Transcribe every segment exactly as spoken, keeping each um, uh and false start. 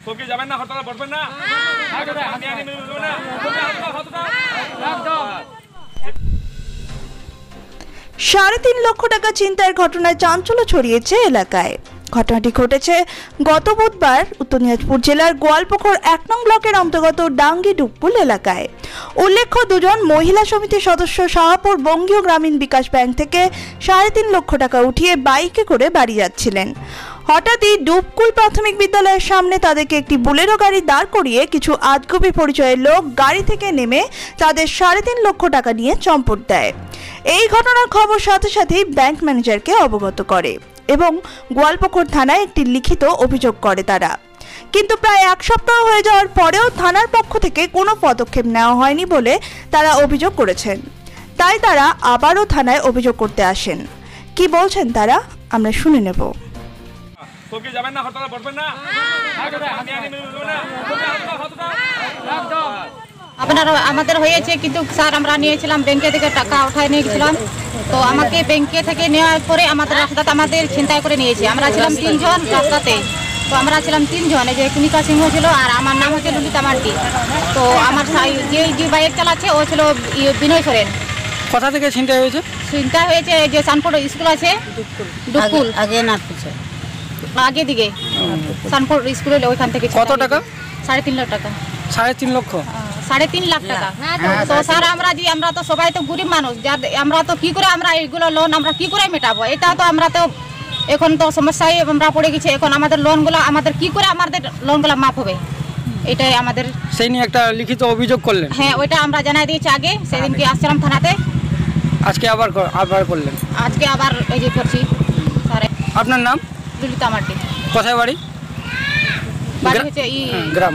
তোকে যাবেন না, হরতালে বসবেন না। সাড়ে তিন লক্ষ টাকা ছিনতাইয়ের ঘটনায় চাঞ্চল্য ছড়িয়েছে এলাকায়। ঘটনাটি ঘটেছে গত বুধবার উত্তর দিনাজপুর জেলার গোয়ালপুকুর এক নং ব্লকের অন্তর্গত ডাঙ্গি ডুকপুল এলাকায়। উল্লেখ্য, দুজন মহিলা সমিতির সদস্য শাহপুর বঙ্গীয় গ্রামীণ বিকাশ ব্যাংক থেকে সাড়ে তিন লক্ষ টাকা উঠিয়ে বাইকে করে বাড়ি যাচ্ছিলেন। হঠাৎই ডুবকুল প্রাথমিক বিদ্যালয়ের সামনে তাদেরকে একটি বুলেরো গাড়ি দাঁড় করিয়ে কিছু আজগুবি পরিচয়ের লোক গাড়ি থেকে নেমে তাদের সাড়ে তিন লক্ষ টাকা নিয়ে চম্পট দেয়। এই ঘটনার খবর সাথে সাথেই ব্যাংক ম্যানেজারকে অবগত করে এবং গোয়ালপুকুর থানায় একটি লিখিত অভিযোগ করে তারা। কিন্তু প্রায় এক সপ্তাহ হয়ে যাওয়ার পরেও থানার পক্ষ থেকে কোনো পদক্ষেপ নেওয়া হয়নি বলে তারা অভিযোগ করেছেন। তাই তারা আবারও থানায় অভিযোগ করতে আসেন। কি বলছেন তারা আমরা শুনে নেব। তোকে যাবেন না, হরতালে বসবেন না। আপনার আমাদের হয়েছে, কিন্তু স্যার আমরা নিয়েছিলাম ব্যাংকে থেকে টাকা উঠায় নিয়েছিলাম। তো আমাকে ব্যাংকে থেকে নেওয়ার পরে আমাদের রাস্তাতে আমাদের ছিনতাই করে নিয়েছে। আমরা ছিলাম তিনজন রাস্তাতে। তো আমরা ছিলাম তিনজন, এই যে কুনিকা সিংহ ছিল আর আমার নাম হচ্ছে ললিতা মান্ডি। তো আমার যে যে বাইক চালাচ্ছে ও ছিল বিনয় সোরেন। কোথা থেকে ছিনতাই হয়েছে? ছিনতাই হয়েছে যে সানপুর স্কুল আছে, ডুকুল আগে না পিছে আগে দিকে সানপুর স্কুলের ওইখান থেকে। কত টাকা? সাড়ে তিন লাখ টাকা। সাড়ে তিন লক্ষ সাড়ে তিন লাখ টাকা। তো স্যার আমরা যে আমরা তো সবাই তো গরিব মানুষ, যার আমরা তো কি করে আমরা এইগুলো লোন আমরা কি করে মেটাবো? এটা তো আমরা তো এখন তো সমস্যায় আমরা পড়ে গেছি। এখন আমাদের লোনগুলো আমাদের কি করে আমাদের লোনগুলো মাফ হবে, এটাই আমাদের। সেই নিয়ে একটা লিখিত অভিযোগ করলেন? হ্যাঁ, ওইটা আমরা জানাই দিয়েছি আগে, সেদিনকে আসছিলাম থানাতে। আজকে আবার আবার করলেন? আজকে আবার এই যে করছি। স্যার আপনার নাম? ললিতা মান্ডি। কোথায় বাড়ি? বাড়ি হচ্ছে এই গ্রাম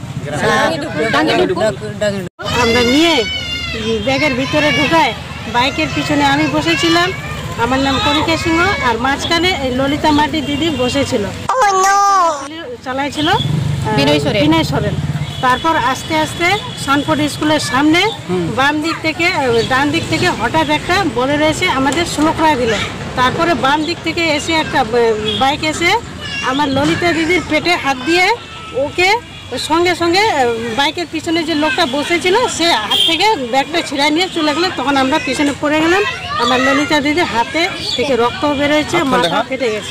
আমরা নিয়ে ব্যাগের ভিতরে ঢুকায় বাইকের পিছনে আমি বসেছিলাম, আমার নাম কনিকা সিংহ, আর মাঝখানে এই ললিতা মান্ডি দিদি বসেছিল, চালাইছিল বিনয় সোরেন। বিনয় সোরেন। তারপর আস্তে আস্তে সানফোর্ড স্কুলের সামনে বাম দিক থেকে ডান দিক থেকে হঠাৎ একটা বলে রয়েছে আমাদের স্লো করে দিল। তারপরে বাম দিক থেকে এসে একটা বাইক এসে আমার ললিতা দিদির পেটে হাত দিয়ে ওকে সঙ্গে সঙ্গে বাইকের পিছনে যে লোকটা বসেছিল সে হাত থেকে ব্যাগটা ছিঁড়াই নিয়ে চলে গেলেন। তখন আমরা পিছনে পড়ে গেলাম, আমার ললিতা দিদির হাতে থেকে রক্ত বেরোয়েছে, মাথা ফেটে গেছে।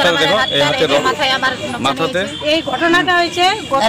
এই ঘটনাটা হয়েছে গত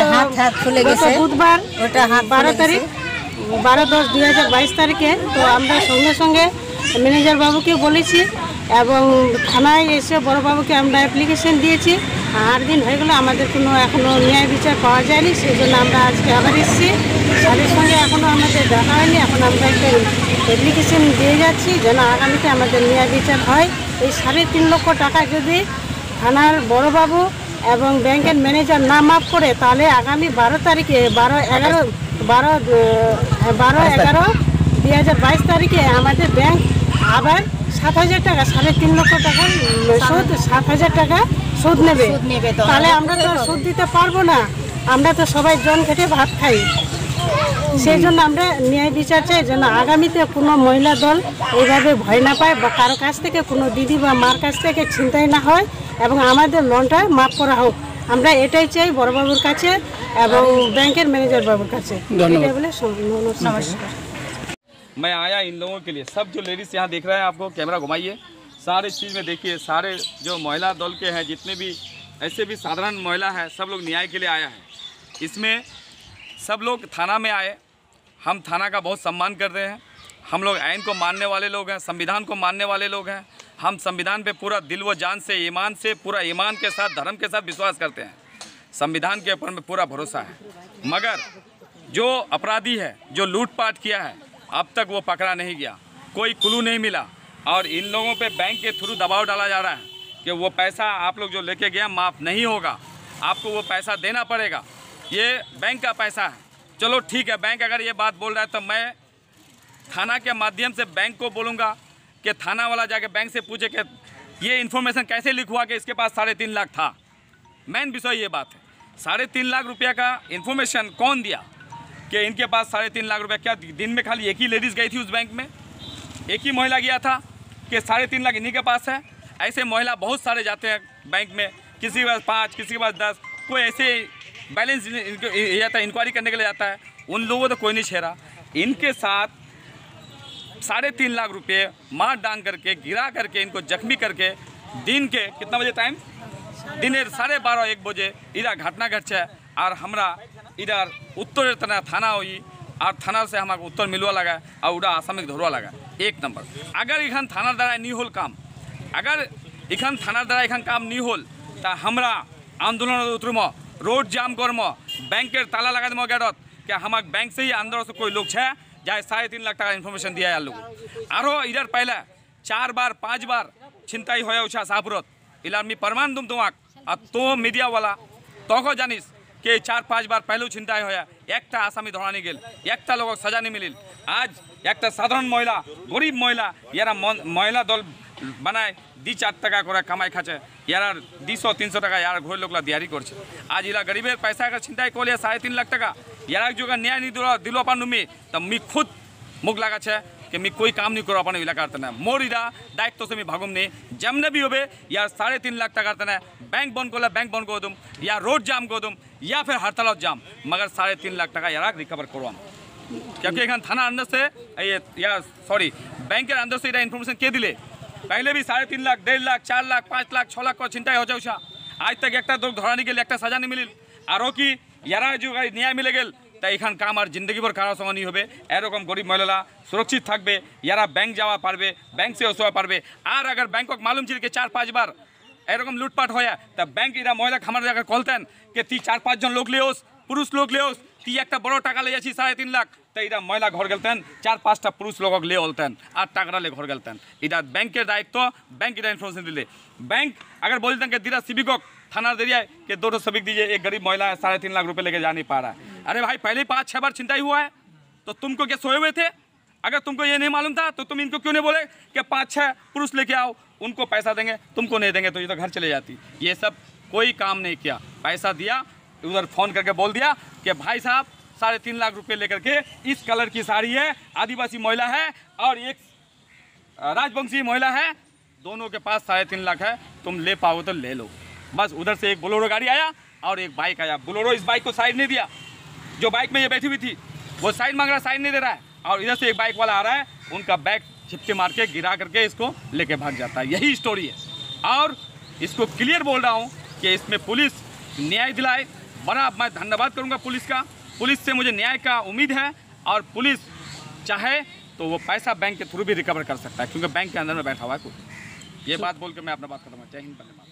বুধবার বারো তারিখ বারো দশ দুই হাজার বাইশ তারিখে। তো আমরা সঙ্গে সঙ্গে ম্যানেজার বাবুকে বলেছি এবং থানায় এসে বড়োবাবুকে আমরা অ্যাপ্লিকেশন দিয়েছি। আট দিন হয়ে গেলো, আমাদের কোনো এখনও ন্যায় বিচার পাওয়া যায়নি। সেই জন্য আমরা আজকে আবার এসেছি, তাদের সঙ্গে এখনও আমাদের দেখা হয়নি। এখন আমরা একটা অ্যাপ্লিকেশন দিয়ে যাচ্ছি যেন আগামীতে আমাদের ন্যায় বিচার হয়। এই সাড়ে তিন লক্ষ টাকা যদি থানার বড়োবাবু এবং ব্যাংকের ম্যানেজার না মাফ করে, তাহলে আগামী বারো তারিখে বারো এগারো বারো বারো এগারো দুই হাজার বাইশ তারিখে আমাদের ব্যাংক আবার সাত হাজার টাকা সাড়ে তিন লক্ষ টাকা সুদ সাত হাজার টাকা সুদ নেবে। তাহলে আমরা তো সুদ দিতে পারবো না, আমরা তো সবাই জন খেটে ভাত খাই। সেই জন্য আমরা ন্যায় বিচার চাই যেন আগামীতে কোনো মহিলা দল এইভাবে ভয় না পায় বা কারো কাছ থেকে কোনো দিদি বা মার কাছ থেকে ছিনতাই না হয় এবং আমাদের লোনটা মাফ করা হোক। আমরা এটাই চাই বড়বাবুর কাছে এবং ব্যাংকের ম্যানেজার বাবুর কাছে। নমস্কার। मैं आया इन लोगों के लिए। सब जो लेडीज़ यहाँ देख रहे हैं, आपको कैमरा घुमाइए, सारे चीज़ में देखिए। सारे जो महिला दल के हैं, जितने भी ऐसे भी साधारण महिला है, सब लोग न्याय के लिए आया है। इसमें सब लोग थाना में आए। हम थाना का बहुत सम्मान करते हैं। हम लोग आइन को मानने वाले लोग हैं, संविधान को मानने वाले लोग हैं। हम संविधान पे पूरा दिल व जान से, ईमान से, पूरा ईमान के साथ, धर्म के साथ विश्वास करते हैं। संविधान के ऊपर में पूरा भरोसा है। मगर जो अपराधी है, जो लूटपाट किया है, अब तक वो पकड़ा नहीं गया, कोई क्लू नहीं मिला। और इन लोगों पे बैंक के थ्रू दबाव डाला जा रहा है कि वो पैसा आप लोग जो लेके गया माफ़ नहीं होगा, आपको वो पैसा देना पड़ेगा। ये बैंक का पैसा है। चलो ठीक है, बैंक अगर ये बात बोल रहा है तो मैं थाना के माध्यम से बैंक को बोलूँगा कि थाना वाला जाके बैंक से पूछे कि ये इन्फॉर्मेशन कैसे लीक हुआ कि इसके पास साढ़े तीन लाख था। मेन विषय ये बात है, साढ़े तीन लाख रुपया का इन्फॉर्मेशन कौन दिया कि इनके पास साढ़े तीन लाख रुपया? क्या दिन में खाली एक ही लेडीज़ गई थी उस बैंक में? एक ही महिला गया था कि साढ़े तीन लाख इन्हीं के पास है? ऐसे महिला बहुत सारे जाते हैं बैंक में, किसी के पास पाँच, किसी के पास दस, कोई ऐसे बैलेंस इनको ये जाता है, इंक्वायरी करने के लिए जाता है, उन लोगों को तो कोई नहीं छेड़ा। इनके साथ साढ़े तीन लाख रुपए मार डांग करके गिरा करके इनको जख्मी करके दिन के कितना बजे टाइम दिन साढ़े बारह एक बजे इधर घटना घटे और हमरा इधर उत्तर तना थाना हुई और थाना से हमारे उत्तर मिलवा लगा और उड़ा आसामिक धरवा लगा। एक नंबर अगर इखन थाना द्वारा नहीं होल काम, अगर इखन थाना द्वारा इखन काम नहीं होल तो हमरा आंदोलन उतरम, रोड जाम करम, बैंकेर ताला लगा दम गेटत क्या हमारे बैंक से ही अंदर से कोई लोग है जाए साढ़े तीन लाख टका इन्फॉर्मेशन दिया यार लोग। और इधर पहले चार बार पाँच बार छिनताई होया उछा शाहपुरत इलार मी प्रमाण दूम तुम्हाक और तो मीडिया वाला तो जानिस कि चार पाँच बार पहले छिनताई होया एक आसामी धरा नहीं गेल, एक लोग सजा नहीं मिलिल। आज एक साधारण महिला गरीब महिला यारा महिला दल बनाए दी चार टाका करे कमाई खाचे यारा दुशो तीन सौ टाका यार घर लोग दियारी करছে। आज इला गरीबेर पैसा अगर छिनताई कर लिया साढ़े तीन लाख टाका यारा जो न्याय नहीं दिल दिल अपन मी तो मी खुद मुख लगा छे कि मी कोई काम नहीं करो अपन इलाकार तना मोर इरा दायित्व से मी भागुम नहीं जमने भी होबे या साढ़े तीन लाख टाका तना बैंक बंद कर बैंक बंद कर दूम या रोड जाम कर दूम या फिर हड़ताल जाम मगर साढ़े तीन लाख टाका यारा रिकवर करवाम। क्योंकि एखान थाना अंदर से ये या सॉरी बैंकेर अंदर से इन्फॉर्मेशन के दिले पहले भी साढ़े तीन लाख डेढ़ लाख चार लाख पाँच लाख छः लाख को चिंताई हो जाऊा आज तक एक लोग धरा नहीं गए एक सजा नहीं मिलिल और कि यारा जो न्याय मिले गेल तो एखान काम और जिंदगी भर कारो संगे नहीं होबे एरकम गरीब महिला सुरक्षित थाकबे यारा बैंक जावा पारबे बैंक से ओसवा पारबे। और अगर बैंकक मालूम छिल कि चार पाँच बार एरकम लूटपाट होया तो बैंक इरा महिला खामार जाकर कलतें कि ती चार पाँच जन लोग लेओस पुरुष लोग लेओस ती एक बड़ो टाका ले जाछी साढ़े तीन लाख तो इरा महिला घर गेलतें चार पाँचटा पुरुष लोग ले ओलतें और टाका ले घर गेलतें इरा बैंकेर दायित्व बैंक इरा इन्फॉर्मेशन दिले। बैंक अगर बोलतें कि दिरा सिविक थाना दे दिया कि दो सबिक दीजिए एक गरीब महिला है साढ़े तीन लाख रुपए लेके जा नहीं पा रहा है। अरे भाई पहले ही पाँच छः बार छिनताई हुआ है तो तुमको क्या सोए हुए थे? अगर तुमको ये नहीं मालूम था तो तुम इनको क्यों नहीं बोले कि पाँच छः पुरुष लेके आओ उनको पैसा देंगे तुमको नहीं देंगे तो ये तो घर चले जाती। ये सब कोई काम नहीं किया, पैसा दिया उधर फ़ोन करके बोल दिया कि भाई साहब साढ़े तीन लाख रुपये लेकर के इस कलर की साड़ी है, आदिवासी महिला है और एक राजवंशी महिला है, दोनों के पास साढ़े तीन लाख है, तुम ले पाओ तो ले लो। बस उधर से एक बोलेरो गाड़ी आया और एक बाइक आया। बोलेरो इस बाइक को साइड नहीं दिया, जो बाइक में ये बैठी हुई थी वो साइड मांग रहा, साइड नहीं दे रहा है। और इधर से एक बाइक वाला आ रहा है, उनका बैग छिपके मार के गिरा करके इसको लेके भाग जाता है। यही स्टोरी है और इसको क्लियर बोल रहा हूँ कि इसमें पुलिस न्याय दिलाए। बड़ा मैं धन्यवाद करूँगा पुलिस का, पुलिस से मुझे न्याय का उम्मीद है और पुलिस चाहे तो वो पैसा बैंक के थ्रू भी रिकवर कर सकता है क्योंकि बैंक के अंदर में बैठा हुआ है कोई। ये बात बोल के मैं अपना बात खत्म। जय हिंद।